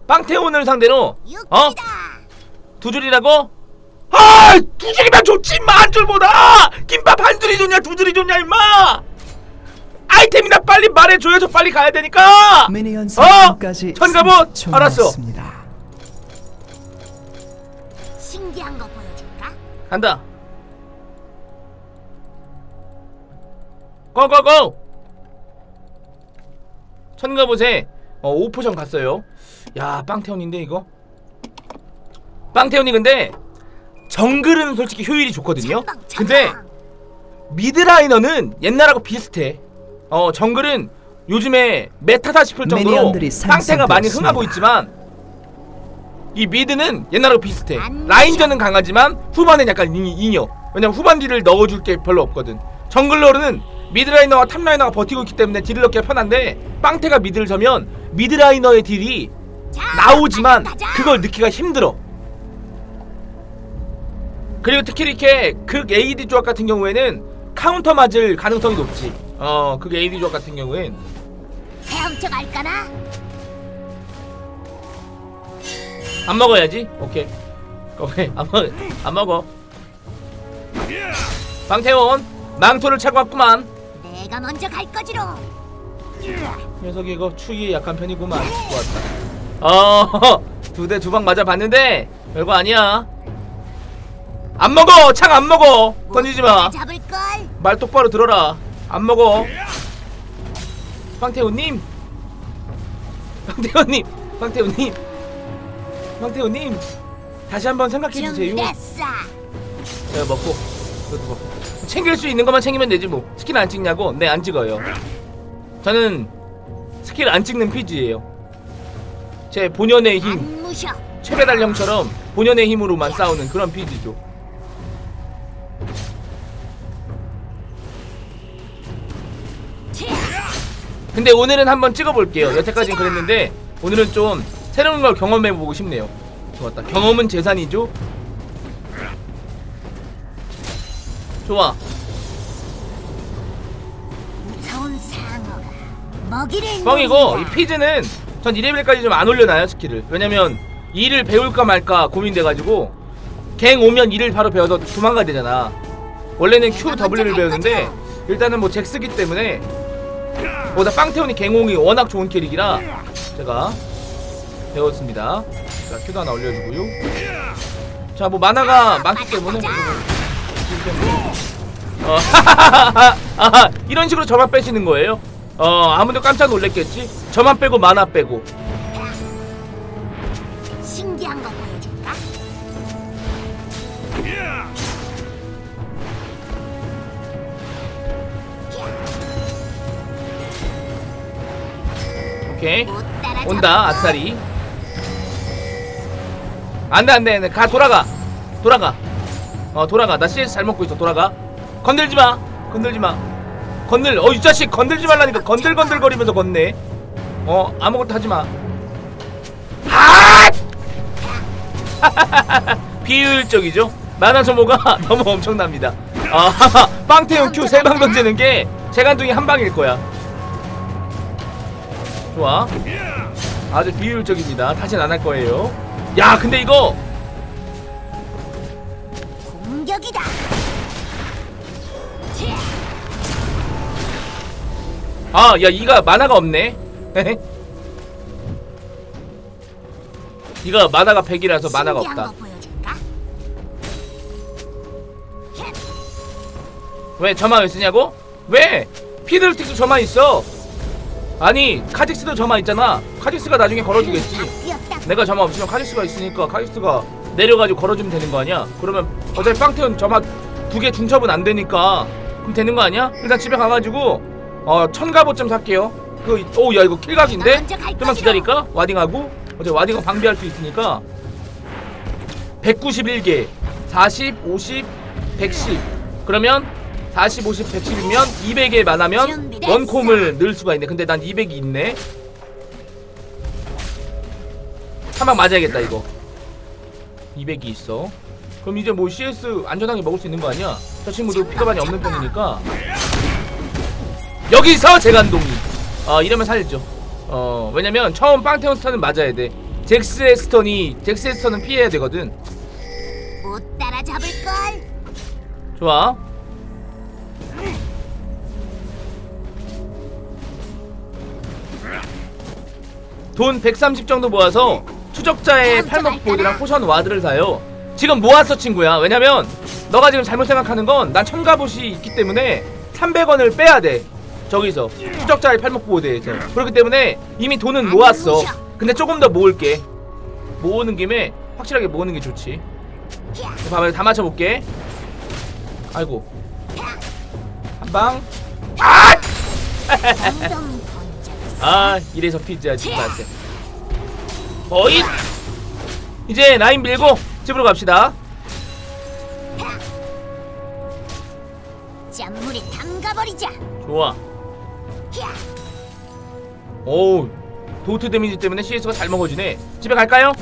빵테온을 상대로 두 줄이라고? 아! 두 줄이면 좋지 임마! 한 줄보다! 김밥 한 줄이 좋냐 두 줄이 좋냐 임마! 아이템이나 빨리 말해줘야죠. 빨리 가야 되니까! 천가봇! 알았어. 신기한 거 보여줄까? 간다. 고고고! 천가봇에 5포션 갔어요. 야, 빵테온인데 이거? 빵테온이 근데 정글은 솔직히 효율이 좋거든요. 근데 미드라이너는 옛날하고 비슷해. 정글은 요즘에 메타다 싶을 정도로 빵테가 많이 흥하고 있지만 이 미드는 옛날하고 비슷해. 라인전은 강하지만 후반엔 약간 잉여. 왜냐면 후반 딜을 넣어줄 게 별로 없거든. 정글러는 미드라이너와 탑라이너가 버티고 있기 때문에 딜을 넣기가 편한데 빵테가 미드를 서면 미드라이너의 딜이 나오지만 그걸 넣기가 힘들어. 그리고 특히 이렇게 극 AD 조합 같은 경우에는 카운터 맞을 가능성이 높지. 극 AD 조합 같은 경우엔 헤엄쳐 갈까나? 안 먹어야지. 오케이 안 먹어. 방태원 망토를 차고 왔구만. 내가 먼저 갈 거지로. 녀석이 이거 추위에 약한 편이구만. 좋았다. 두 방 맞아봤는데 별거 아니야. 안 먹어! 창 안 먹어! 던지지마. 말 똑바로 들어라. 안 먹어. 빵태호님 다시 한번 생각해주세요. 내가 먹고 이것도 먹고 챙길 수 있는 것만 챙기면 되지 뭐. 스킬 안 찍냐고? 네, 안 찍어요. 저는 스킬 안 찍는 피지예요. 제 본연의 힘, 최배달령처럼 본연의 힘으로만 싸우는 그런 피지죠. 근데 오늘은 한번 찍어볼게요. 여태까지는 그랬는데 오늘은 좀 새로운 걸 경험해보고 싶네요. 좋았다. 경험은 재산이죠? 좋아. 뻥이고 이 피즈는 전 2레벨까지 좀 안 올려놔요 스킬을. 왜냐면 2를 배울까 말까 고민돼가지고 갱 오면 2를 바로 배워서 도망가야 되잖아. 원래는 Q, W를 배우는데 일단은 뭐 잭스기 때문에 나 빵태원이 갱홍이 워낙 좋은 캐릭이라 제가 배웠습니다. 자, Q도 하나 올려주고요. 자, 뭐 만화가 많기 때문에 이런 식으로 저만 빼시는 거예요? 아무도 깜짝 놀랬겠지? 저만 빼고 만화 빼고. 신기한 거 보여줄까? 오케이. 온다, 아싸리. 안돼. 가, 돌아가. 돌아가. 나 CS 잘 먹고 있어. 돌아가. 건들지마. 이 자식 건들지 말라니까 건들건들거리면서 걷네. 아무것도 하지마. 비효율적이죠? 만화 소모가 너무 엄청납니다. 빵태용 Q 3방 던지는 게 재간둥이 한 방일 거야. 좋아. 아주 비효율적입니다. 다시는 안 할 거예요. 야, 근데 이거 공격이다. 야, 이가 만화가 없네. 이가 만화가 100이라서 만화가 없다. 왜 저만 왜 쓰냐고? 왜? 피들스틱도 저만 있어. 아니, 카직스도 저만 있잖아. 카직스가 나중에 걸어주겠지. 내가 저만 없으면 카직스가 있으니까 카직스가 내려가지고 걸어주면 되는 거 아니야? 그러면 어차피 빵태원 저만 2개 중첩은 안 되니까 그럼 되는 거 아니야? 일단 집에 가가지고 천가봇 좀 살게요. 야, 이거 킬각인데? 좀만 기다릴까? 와딩하고 어차피 와딩은 방비할 수 있으니까 191개 40, 50, 110 그러면 40, 50, 110이면 200개만 하면 원콤을 넣을 수가 있네. 근데 난 200이 있네. 한 방 맞아야겠다 이거. 200이 있어. 그럼 이제 뭐 CS 안전하게 먹을 수 있는 거 아니야? 저 친구도 피가 많이 없는 편이니까. 여기서 재간동이 이러면 살죠. 왜냐면 처음 빵태원 스타는 맞아야 돼. 잭스에스턴은 피해야 되거든. 못 따라잡을걸. 좋아. 돈 130 정도 모아서 추적자의 팔목 보드랑 포션 와드를 사요. 지금 모았어 친구야. 왜냐면 너가 지금 잘못 생각하는 건 난 첨가봇이 있기 때문에 300원을 빼야 돼. 저기서 추적자의 팔목 보드에서. 그렇기 때문에 이미 돈은 모았어. 근데 조금 더 모을게. 모으는 김에 확실하게 모으는 게 좋지. 봐봐, 다 맞춰볼게. 아이고 한방. 아! 아, 이래서 피지야 진짜한테. 어잇! 이제 라인 밀고 집으로 갑시다. 짠물이 담가버리자. 좋아. 오우, 도트 데미지 때문에 CS가 잘 먹어지네. 집에 갈까요?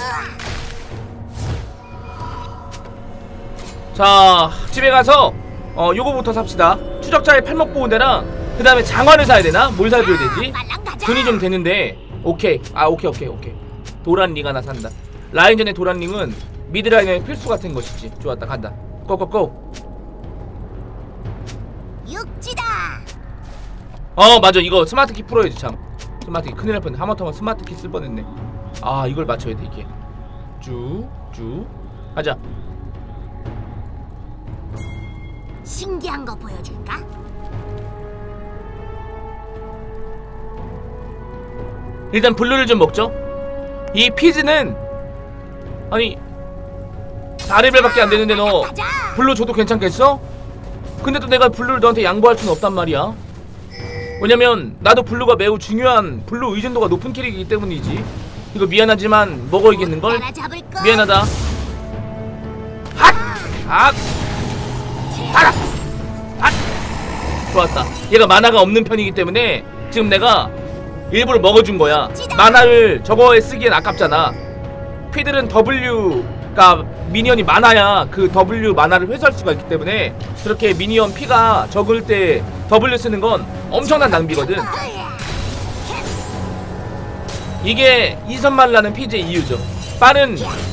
자, 집에 가서 요거부터 삽시다. 추적자의 팔목 보호대랑 그 다음에 장화를 사야 되나? 뭘 사줘야 되지? 돈이 좀 되는데. 오케이. 아, 오케이. 도란링 하나 산다. 라인전의 도란링은 미드라인의 필수 같은 것이지. 좋았다, 간다. 고고고. 육지다. 맞아. 이거 스마트키 풀어야지 참. 스마트키 큰일 날 뻔했네. 하마터면 스마트키 쓸 뻔했네. 아, 이걸 맞춰야 돼 이게. 쭉 가자. 신기한 거 보여줄까? 일단 블루를 좀 먹죠. 이 피즈는 아니 4레벨밖에 안 되는데 너 블루 줘도 괜찮겠어? 근데 또 내가 블루를 너한테 양보할 수는 없단 말이야. 왜냐면 나도 블루가 매우 중요한, 블루 의존도가 높은 캐릭이기 때문이지. 이거 미안하지만 먹어야겠는걸? 미안하다. 핫! 핫! 핫! 핫! 좋았다. 얘가 마나가 없는 편이기 때문에 지금 내가 일부러 먹어준 거야. 마나를 저거에 쓰기엔 아깝잖아. 피들은 W가 미니언이 많아야 그 W 마나를 회수할 수가 있기 때문에 그렇게 미니언 피가 적을 때 W 쓰는 건 엄청난 낭비거든. 이게 2선말라는 피즈의 이유죠. 빠른.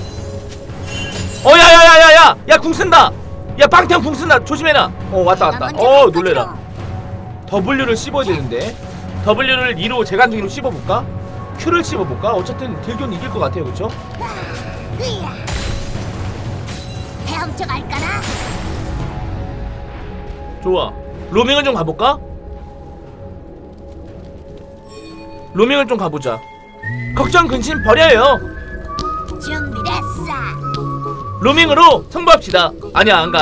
야야야야야! 야, 궁 쓴다! 야, 빵태형 궁 쓴다! 조심해라! 왔다. 놀래라. W를 씹어야 되는데 W를 2로 재간둥이로 씹어볼까? Q를 씹어볼까? 어쨌든 딜교는 이길 것 같아요, 그쵸? 헤엄쳐 갈까나? 좋아. 로밍을 좀 가볼까? 로밍을 좀 가보자. 걱정 근심 버려요. 준비됐어. 로밍으로 승부합시다. 아니야, 안 가.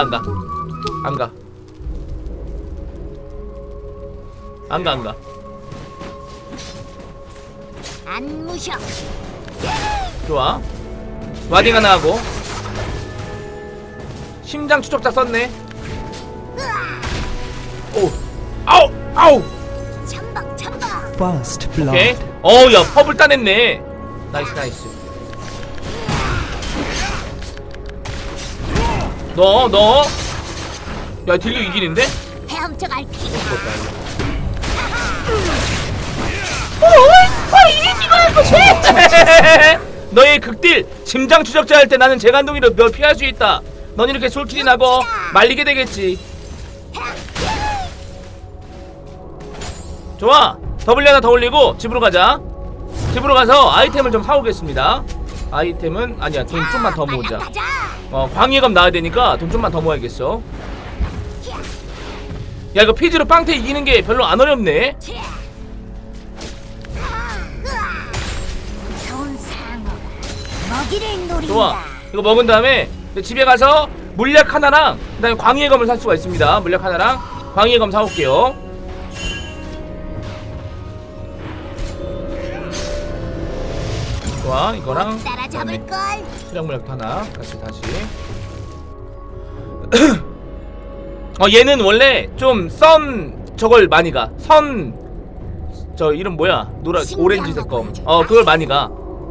안 무셔. 좋아. 와딩 하나 하고. 심장 추적자 썼네. 오. 아우. 참박. 오케이. 야, 펍을 따냈네. 나이스. 너. 야, 딜교 이기는데? 헤엄쳐 갈게. 너의 극딜 심장 추적자 할 때 나는 재간동이로 널 피할 수 있다. 넌 이렇게 솔킬이 나고 말리게 되겠지. 좋아. W 하나 더 올리고 집으로 가자. 집으로 가서 아이템을 좀 사오겠습니다. 아이템은 아니야, 돈 좀만 더 모으자. 광해검 나와야 되니까 돈 좀만 더 모아야겠어. 야, 이거 피지로 빵태 이기는 게 별로 안 어렵네. 좋아. 이거 먹은 다음에 집에 가서 물약 하나랑 그 다음에 광해검을 살 수가 있습니다. 물약 하나랑 광해검 사올게요. 좋아. 이거랑 수량물약도 하나 다시 얘는 원래 좀 저걸 많이 가. 저 이름 뭐야? 오렌지색 검. 그걸 많이 가.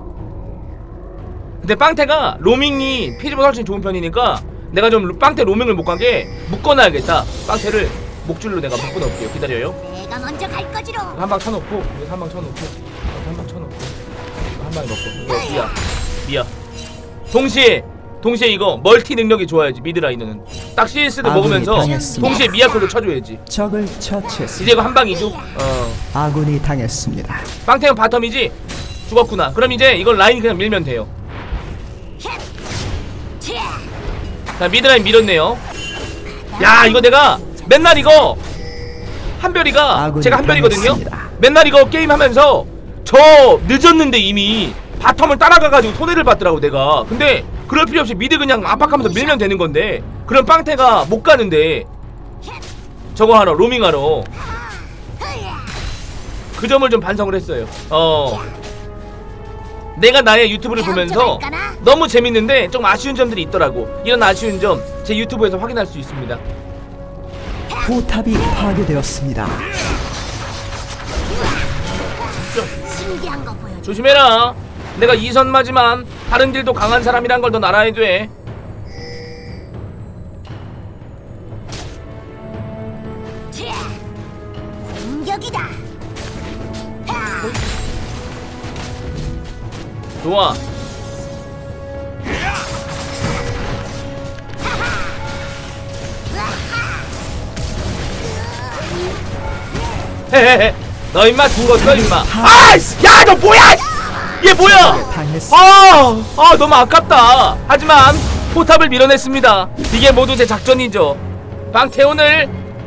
근데 빵태가 로밍이 피지보다 훨씬 좋은 편이니까 내가 좀 빵태 로밍을 못 가게 묶어놔야겠다. 빵태를 목줄로 내가 묶어놓을게요. 기다려요. 내가 먼저 갈 거지로. 한 방 쳐놓고, 한 방 쳐놓고, 한 방 쳐놓고, 한 마리 먹고 이거 미야 동시에 이거 멀티 능력이 좋아야지. 미드라이너는 딱 CS도 먹으면서 당했습니다. 동시에 미야코도 쳐줘야지. 적을 처치했습니다. 이제 이거 한 방이죠. 아군이 당했습니다. 빵태형 바텀이지? 죽었구나. 그럼 이제 이걸 라인 그냥 밀면 돼요. 자, 미드라인 밀었네요. 야, 이거 내가 맨날 이거 한별이가 제가 한별이거든요. 당했습니다. 맨날 이거 게임하면서 저 늦었는데 이미 바텀을 따라가가지고 손해를 봤더라고 내가. 근데 그럴 필요 없이 미드 그냥 압박하면서 밀면 되는 건데 그럼 빵태가 못 가는데 저거 하러 로밍하러 그 점을 좀 반성을 했어요. 내가 나의 유튜브를 보면서 너무 재밌는데 좀 아쉬운 점들이 있더라고. 이런 아쉬운 점 제 유튜브에서 확인할 수 있습니다. 포탑이 파괴되었습니다. 신기한 거 보여줘. 조심해라. 내가 이선 마지만 다른 딜도 강한 사람이란 걸 넌 알아야 돼. 공격이다. 좋아. 헤헤헤. 너 임마 죽었어 임마. 아이씨, 야 너 뭐야? 얘 뭐야? 너무 아깝다. 하지만 포탑을 밀어냈습니다. 이게 모두 제 작전이죠. 방태훈을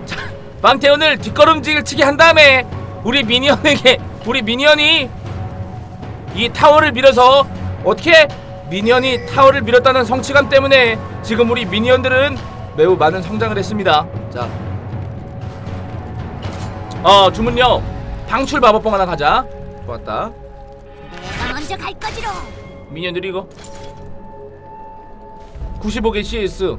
뒷걸음질 치게 한 다음에 우리 미니언이 이 타워를 밀어서 어떻게 미니언이 타워를 밀었다는 성취감 때문에 지금 우리 미니언들은 매우 많은 성장을 했습니다. 자, 주문요. 방출 마법봉 하나 가자. 좋았다. 내가 먼저 갈 거지로. 미니언들이 이거 95개 CS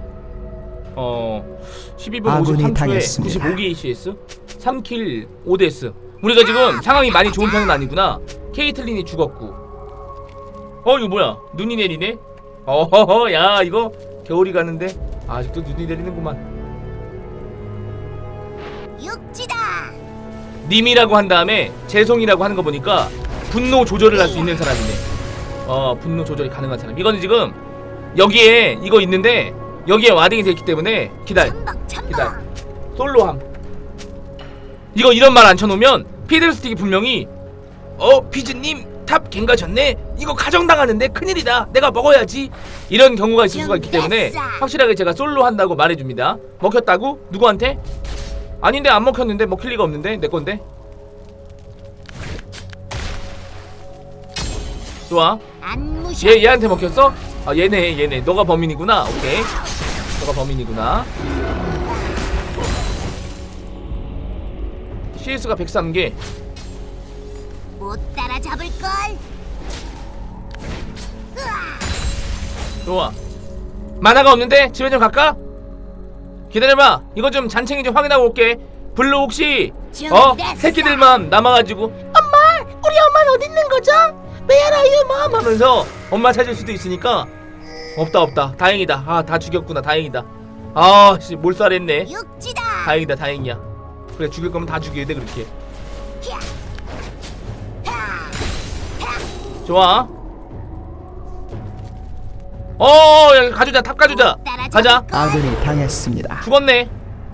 12분 53초에 95개 CS 3킬 5데스. 우리가 지금 상황이 많이 좋은 편은 아니구나. 케이틀린이 죽었고 이거 뭐야 눈이 내리네. 야 이거 겨울이 가는데 아직도 눈이 내리는구만. 육지다. 님이라고 한 다음에 죄송이라고 하는 거 보니까 분노 조절을 할 수 있는 사람이네. 분노 조절이 가능한 사람. 이거는 지금 여기에 이거 있는데 여기에 와딩이 됐기 때문에 기다려. 솔로함. 이거 이런 말 안 쳐놓으면 피들스틱이 분명히 피즈님 탑 갱가졌네. 이거 가정당하는데 큰일이다. 내가 먹어야지. 이런 경우가 있을 수가 있기 때문에 확실하게 제가 솔로 한다고 말해줍니다. 먹혔다고? 누구한테? 아닌데 안 먹혔는데 먹힐 리가 없는데 내 건데. 좋아. 얘한테 먹혔어? 얘네 너가 범인이구나. 오케이. 너가 범인이구나. CS가 103개. 못 따라잡을걸. 좋아. 만화가 없는데 집에 좀 갈까? 기다려봐. 이거 좀 잔챙이 좀 확인하고 올게. 블루 혹시 새끼들만 남아가지고 엄마 우리 엄마는 어디 있는 거죠? Where are you mom? 하면서 엄마 찾을 수도 있으니까 없다. 다행이다. 다 죽였구나. 다행이다. 씨 몰살했네. 육지다. 다행이다. 다행이야. 그래 죽일 거면 다 죽여야 돼 그렇게. 좋아. 야, 가주자. 탑 가주자. 가자. 아군이 당했습니다. 죽었네.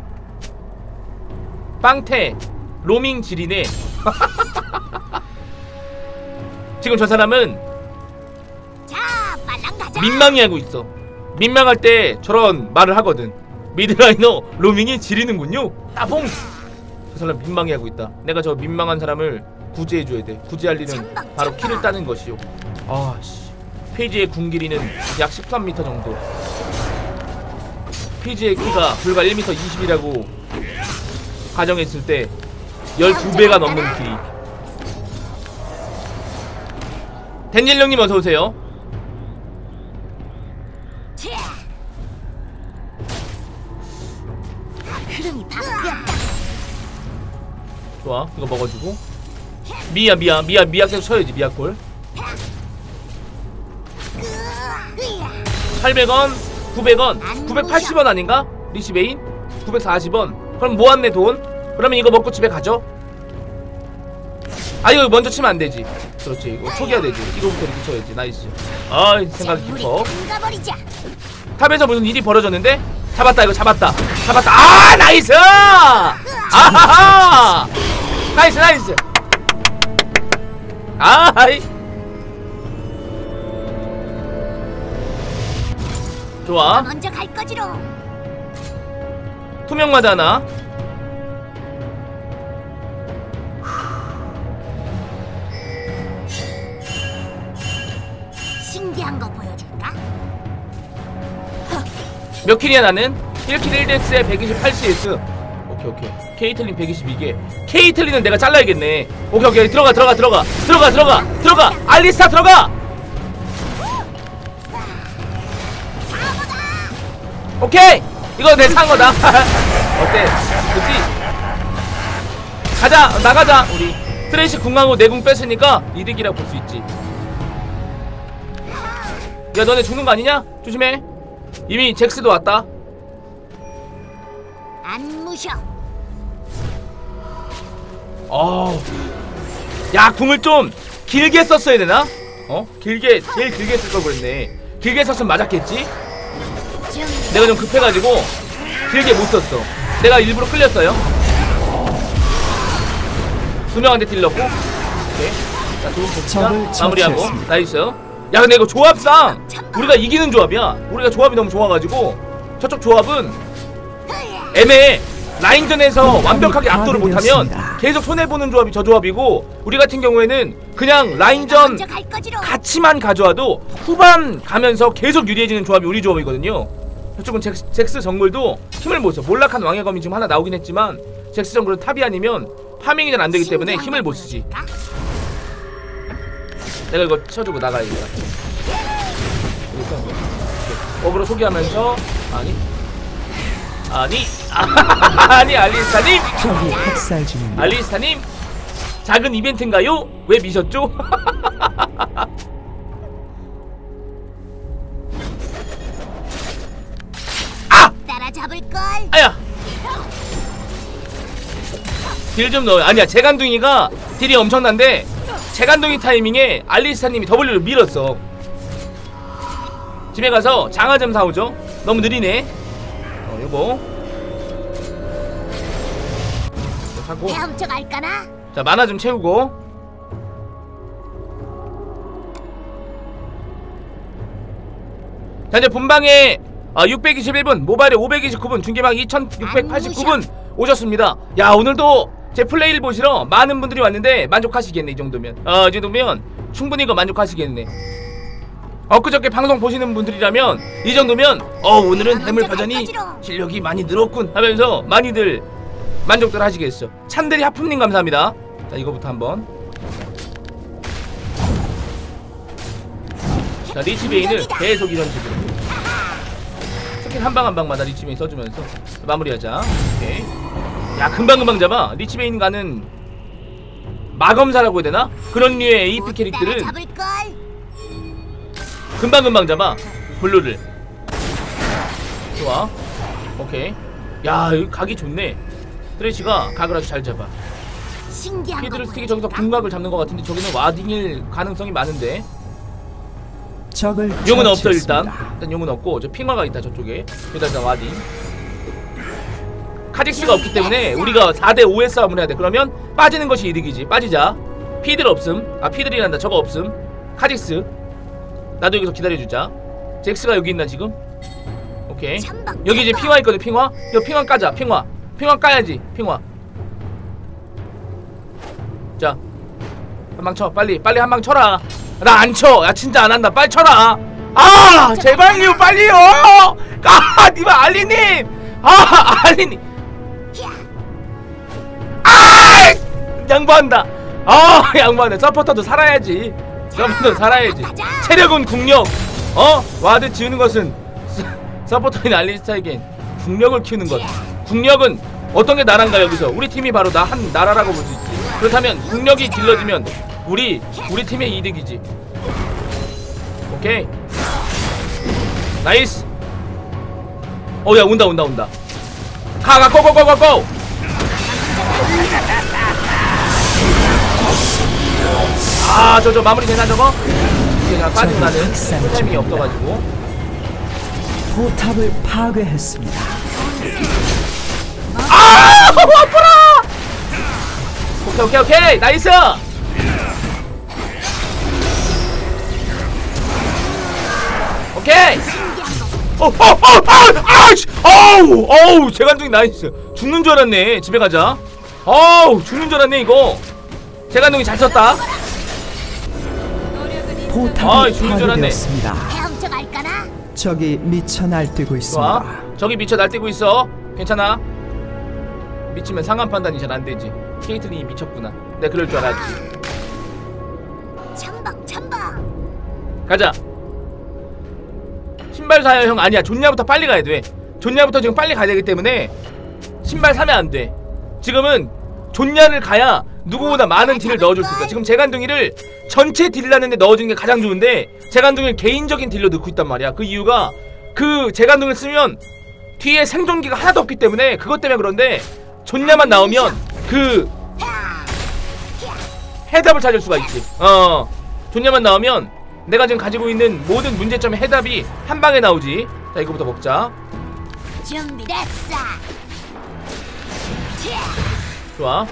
빵태 로밍 지리네. 지금 저 사람은 자, 빨랑 가자. 민망해하고 있어. 민망할 때 저런 말을 하거든. 미드라이너 로밍이 지리는군요. 따봉. 저 사람 민망해하고 있다. 내가 저 민망한 사람을 구제해줘야 돼. 구제할 일은 바로 키를 따는 것이요. 씨. 페이지의 궁 길이는 약 13m 정도. 페이지의 키가 불과 1m 20이라고 가정했을 때 12배가 넘는 길이. 댄젤령님 어서오세요. 흐름이 바뀌었다. 좋아. 이거 먹어주고. 미야 계속 쳐야지. 미야콜 800원 900원 980원 아닌가? 리시베인 940원. 그럼 모았네 돈. 그러면 이거 먹고 집에 가죠. 아 이거 먼저 치면 안 되지. 그렇지 이거 초기화 되지. 이거부터 이렇게 쳐야지. 나이스. 아 생각이 깊어. 가버리자. 탑에서 무슨 일이 벌어졌는데? 잡았다 이거 잡았다. 잡았다. 아 나이스. 아하하. 나이스 나이스. 아이. 좋아. 먼저 갈 거지로. 투명마다 하나. 신기한 거 보여줄까? 몇 킬이야 나는? 1킬 1데스에 128CS. 오케이 케이틀린 122개. 케이틀린은 내가 잘라야겠네. 오케이 들어가 알리스타 들어가. 오케이 이거 내 산 거다. 어때? 그치? 가자 나가자. 우리 트레이시 궁하고 내 궁 뺐으니까 이득이라 볼 수 있지. 야 너네 죽는 거 아니냐? 조심해. 이미 잭스도 왔다. 안 무셔. 야 궁을 좀 길게 썼어야 되나? 제일 길게 쓸 걸 그랬네. 길게 썼으면 맞았겠지? 내가 좀 급해가지고 길게 못 썼어. 내가 일부러 끌렸어요. 2명한테 딜렀고. 오케이. 자 좋은 포지션 마무리하고. 나이스. 야 근데 이거 조합상 우리가 이기는 조합이야. 우리가 조합이 너무 좋아가지고 저쪽 조합은 애매해. 라인전에서 완벽하게 압도를 못하면 계속 손해보는 조합이 저 조합이고, 우리 같은 경우에는 그냥 라인전 같이만 가져와도 후반 가면서 계속 유리해지는 조합이 우리 조합이거든요. 저쪽은 잭스 정글도 힘을 못 써. 몰락한 왕의 검이 지금 하나 나오긴 했지만 잭스 정글은 탑이 아니면 파밍이 잘 안되기 때문에 힘을 못 쓰지. 내가 이거 쳐주고 나가야겠다. 어그로 소개하면서 아니 알리스타님, 알리스타님 작은 이벤트인가요? 왜 미셨죠? 따라잡을걸. 아야 딜 좀 넣어. 아니야 재간둥이가 딜이 엄청난데 재간둥이 타이밍에 알리스타님이 W를 밀었어. 집에 가서 장화 좀 사오죠. 너무 느리네. 요거 사고. 헤엄쳐 갈까나? 자 만화 좀 채우고. 자 이제 본방에 621분, 모바일에 529분, 중계방 2689분 오셨습니다. 야 오늘도 제 플레이를 보시러 많은 분들이 왔는데 만족하시겠네. 이 정도면 이 정도면 충분히 이거 만족하시겠네. 엊그저께 방송 보시는 분들이라면 이 정도면 오늘은 해물파전이 실력이 많이 늘었군 하면서 많이들 만족들 하시겠어. 찬들이 하품님 감사합니다. 자 이거부터 한번. 자 리치베인을 계속 이런 식으로 스킬 한방 한방마다 리치베인 써주면서 마무리하자. 오케이. 야 금방금방 잡아. 리치베인 가는 마검사라고 해야 되나? 그런 류의 AP 캐릭들은 금방금방 잡아. 블루를. 좋아. 오케이. 야 여기 각이 좋네. 트레이시가 각을 아주 잘 잡아. 피드를 스틱이 저기서 궁각을 잡는 것 같은데 저기는 와딩일 가능성이 많은데. 용은 없어 일단 용은 없고 저 핑화가 있다 저쪽에. 여기다 와딩. 카직스가 없기 때문에 우리가 4대5의 싸움을 해야 돼. 그러면 빠지는 것이 이득이지. 빠지자. 피들 없음. 피들이란다. 저거 없음. 카직스 나도 여기서 기다려주자. 잭스가 여기 있나 지금? 오케이. 여기 이제 핑화 있거든. 핑화. 이거 핑화 까자. 핑화 까야지. 핑화. 자 한방 쳐. 빨리 한방 쳐라. 나 안 쳐. 야 진짜 안 한다. 빨리 쳐라. 제발요 빨리요. 니마 알리님. 알리님. 양보한다. 양보한다. 서포터도 살아야지. 서포터도 살아야지. 체력은 국력. 와드 지우는 것은 서포터인 알리스타에겐 국력을 키우는 것. 국력은 어떤 게 나란가. 여기서 우리 팀이 바로 한 나라라고 볼 수 있지. 그렇다면 국력이 길러지면 우리 팀의 이득이지. 오케이. 나이스. 야 온다. 가 고고고고고. 아, 저 마무리 되나 저거? 그냥 빠지고 나는 타이밍이 없어가지고. 포탑을 파괴했습니다. 아! 아파라! 오케이 나이스! 오케이! 어우 재간둥이 나이스. 죽는 줄 알았네. 집에 가자. 어우 죽는 줄 알았네 이거. 재간둥이 잘 썼다. 포탑이 파괴되었습니다. 헤엄쳐 갈까나? 적이 미쳐 날뛰고 있습니다. 좋아. 저기 미쳐 날뛰고 있어. 괜찮아. 미치면 상한 판단이 잘 안되지. 케이틀린이 미쳤구나. 내가 그럴 줄 알았지. 참방 가자. 신발 사요 형. 아니야 존냐부터 빨리 가야돼. 존냐부터 지금 빨리 가야 되기 때문에 신발 사면 안돼. 지금은 존냐를 가야 누구보다 많은 딜을 넣어줄 수 있어. 지금 재간둥이를 전체 딜 나는데 넣어주는 게 가장 좋은데 재간둥이를 개인적인 딜로 넣고 있단 말이야. 그 이유가 그 재간둥이를 쓰면 뒤에 생존기가 하나도 없기 때문에 그것 때문에. 그런데 존냐만 나오면 그 해답을 찾을 수가 있지. 존냐만 나오면 내가 지금 가지고 있는 모든 문제점의 해답이 한 방에 나오지. 자 이거부터 먹자. 준비됐어. 좋아.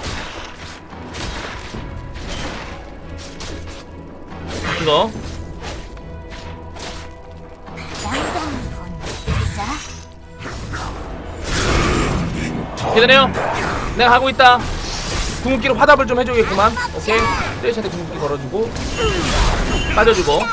이거 기다려. 내가 하고 있다. 궁극기로 화답을 좀 해주겠구만. 오케이. 쓰레시한테 궁극기 걸어주고 빠져주고.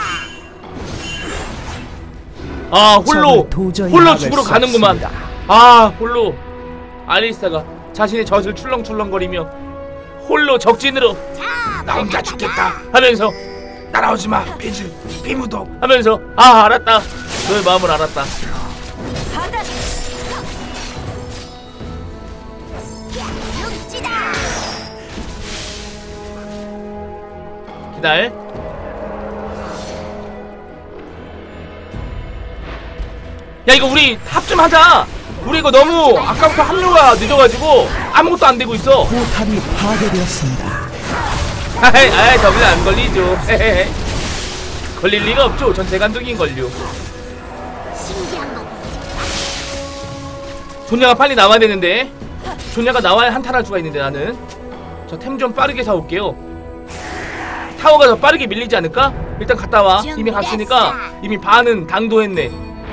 아 홀로 죽으러 가는구만. 아 홀로 알리스타가 자신의 젖을 출렁출렁거리며 홀로 적진으로 나 혼자 죽겠다 하면서 따라오지마 비무도 하면서 아 알았다. 너의 마음을 알았다. 기다려. 야 이거 우리 합 좀 하자. 우리 이거 너무 아까부터 합류가 늦어가지고 아무것도 안 되고 있어. 포탑이 파괴되었습니다. 아이 저기는 안 걸리죠. 걸릴 리가 없죠. 전 재간둥이인 걸요. 존냐가 빨리 나와야 되는데. 존냐가 나와야 한타할 수가 있는데 나는. 저 템 좀 빠르게 사올게요. 타워가 더 빠르게 밀리지 않을까? 일단 갔다 와. 이미 갔으니까 이미 반은 당도했네.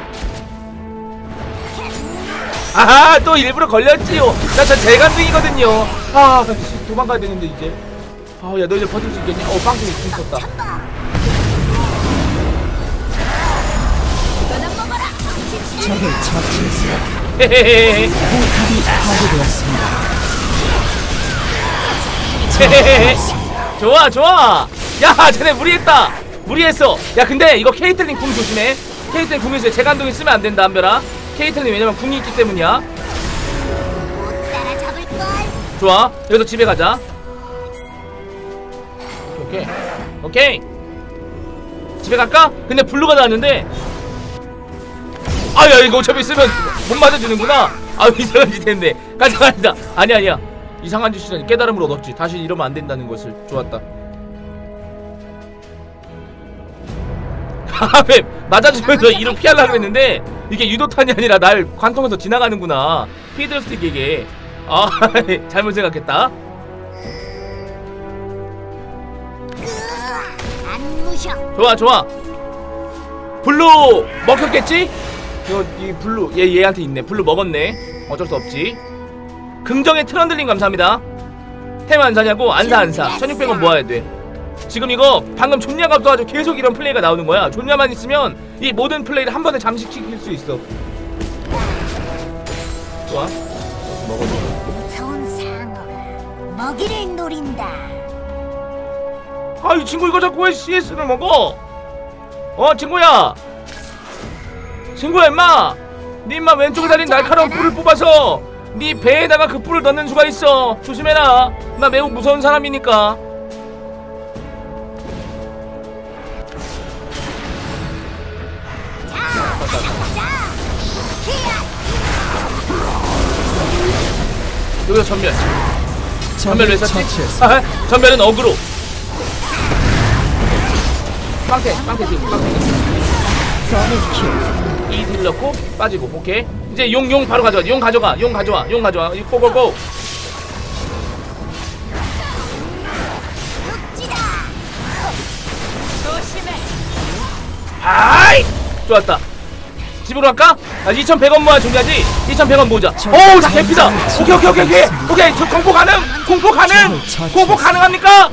아하 또 일부러 걸렸지요. 나 저 재간둥이거든요. 아 도망가야 되는데 이제. 아 야 너희들 버틸 수 있겠냐? 빵통이 죽었다. 적을 처치했습니다. 헤헤헤헤. 포탑이 파괴되었습니다. 헤헤헤헤. 좋아. 야 쟤네 무리했다. 무리했어. 야 근데 이거 케이틀린 궁 조심해. 케이틀린 궁에서 재간둥이 쓰면 안 된다 한별아. 케이틀린 왜냐면 궁이 있기 때문이야. 좋아. 여기서 집에 가자. 오케이 집에 갈까? 근데 블루가 나왔는데 아야 이거 어차피 쓰면 못 맞아주는구나. 아 이상한 짓 했네. 가자. 아니야 이상한 짓이라니 깨달음을 얻었지. 다시 이러면 안 된다는 것을. 좋았다. 뱀 맞아주면서 이를 피하려고 했는데 이게 유도탄이 아니라 날 관통해서 지나가는구나. 피드스틱에게. 아 잘못 생각했다. 좋아. 블루 먹혔겠지? 이 블루 얘한테 있네. 블루 먹었네. 어쩔 수 없지. 긍정의 트런들링 감사합니다. 템 안 사냐고? 안 사. 1600원 모아야 돼. 지금 이거 방금 존냐가 없어가지고 계속 이런 플레이가 나오는 거야. 존냐만 있으면 이 모든 플레이를 한 번에 잠식시킬 수 있어. 좋아. 먹어줘. 무서운 상어가 먹이를 노린다. 아 이 친구 이거 자꾸 왜 CS를 먹어? 친구야 임마. 니 임마 왼쪽에 달린 날카로운 뿔을 뽑아서 니 배에다가 그 뿔을 넣는 수가 있어. 조심해라. 나 매우 무서운 사람이니까. 여기서 전멸 왜 썼지? 전멸은 어그로. 빵태 지금 더블킬. 이딜 넣고 빠지고. 오케이. 이제 용 바로 가져가. 용 가져와. 고고고. 묵지다. 아이 좋았다. 집으로 갈까? 2,100원 모아 준비하지. 2,100원 모자. 오우 다 개피다. 오케이. 저 공포 가능합니까?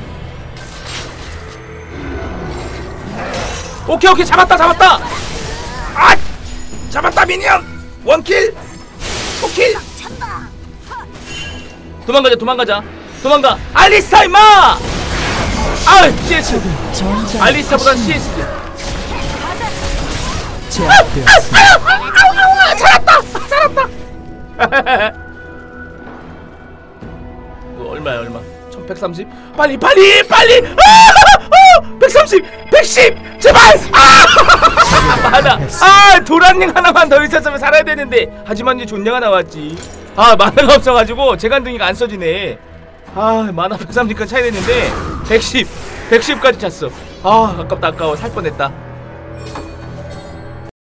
오케이 잡았다. 아 잡았다 미니언. 원킬. 오킬. 참방. 도망가. 알리스타 임마. CS. 전장 알리스타보단 CS. 제압되었습니다. 살았다. 이거 얼마야? 1130. 빨리. 130, 110. 제발. 많아. 도란닝 하나만 더 있었으면 살아야 되는데. 하지만 이제 존냐가 나왔지. 만화가 없어가지고 재간둥이가 안 써지네. 만화 130까지 차야 되는데 110까지 찼어. 아깝다. 살 뻔했다.